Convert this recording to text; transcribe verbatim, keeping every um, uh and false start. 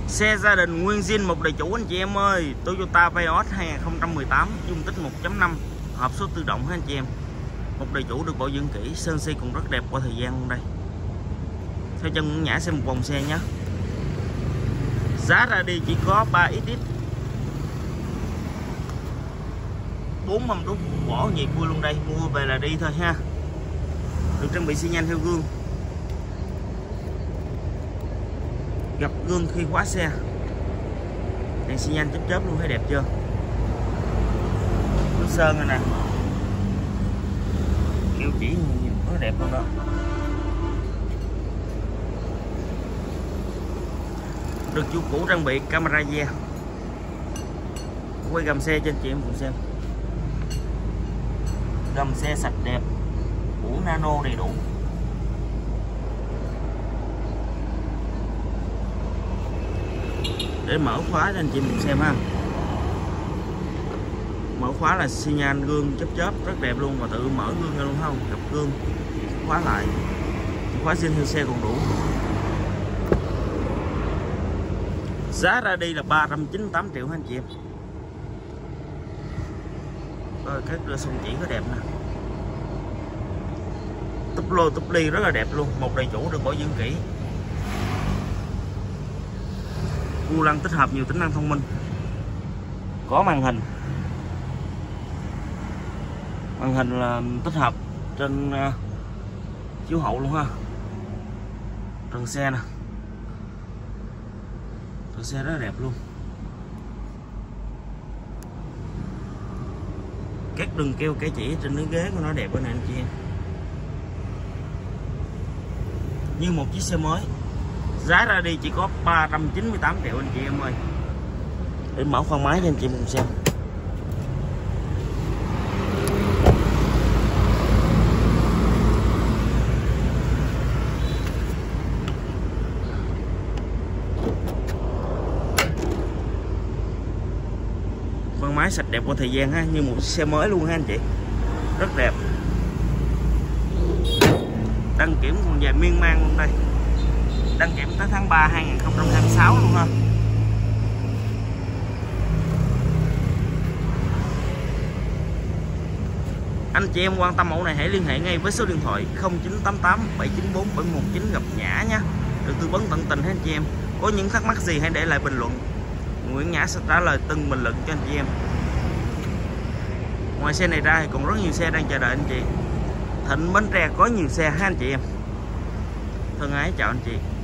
Xe gia đình nguyên zin một đời chủ anh chị em ơi. Toyota Vios hai không một tám, dung tích một chấm năm, hộp số tự động ha anh chị em. Một đời chủ được bảo dưỡng kỹ, sơn xe cũng rất đẹp qua thời gian luôn đây. Theo chân Nguyễn Nhã xem một vòng xe nhé. Giá ra đi chỉ có ba ích ích, bốn mâm đúc vỏ nhịp vui luôn đây. Mua về là đi thôi ha. Được trang bị xi nhan theo gương, gặp gương khi khóa xe, đèn xi nhan chớp chớp luôn, thấy đẹp chưa? Nước sơn này nè, keo chỉ nhìn rất đẹp luôn đó. Được chủ cũ trang bị camera re, quay gầm xe cho anh chị em cùng xem. Gầm xe sạch đẹp, mũ nano đầy đủ. Để mở khóa cho anh chị mình xem ha. Mở khóa là xi nhan gương chớp chớp rất đẹp luôn, và tự mở gương ra luôn không, gặp gương khóa lại. Khóa zin theo xe còn đủ. Giá ra đi là ba trăm chín mươi tám triệu ha anh chị em. Rồi cái cửa sông chỉ có đẹp nè, túp lô túp ly rất là đẹp luôn. Một đời chủ được bảo dưỡng kỹ. Vô lăng tích hợp nhiều tính năng thông minh, có màn hình. Màn hình là tích hợp trên uh, chiếu hậu luôn ha. Trần xe nè, trần xe rất là đẹp luôn. Các đường keo cái chỉ trên cái ghế của nó đẹp bên này anh chị em, như một chiếc xe mới. Giá ra đi chỉ có ba trăm chín mươi tám triệu anh chị em ơi. Để mở khoang máy cho anh chị em cùng xem. Khoang máy sạch đẹp qua thời gian ha, như một chiếc xe mới luôn ha anh chị. Rất đẹp. Đăng kiểm còn dài miên man luôn đây. Đăng kiểm tới tháng ba hai nghìn không trăm hai mươi sáu luôn ha. Anh chị em quan tâm mẫu này hãy liên hệ ngay với số điện thoại không chín tám tám bảy chín bốn bảy một chín gặp Nhã nhé. Được tư vấn tận tình hết anh chị em. Có những thắc mắc gì hãy để lại bình luận, Nguyễn Nhã sẽ trả lời từng bình luận cho anh chị em. Ngoài xe này ra thì còn rất nhiều xe đang chờ đợi anh chị. Thịnh Bến Tre có nhiều xe ha anh chị em. Thân ái chào anh chị.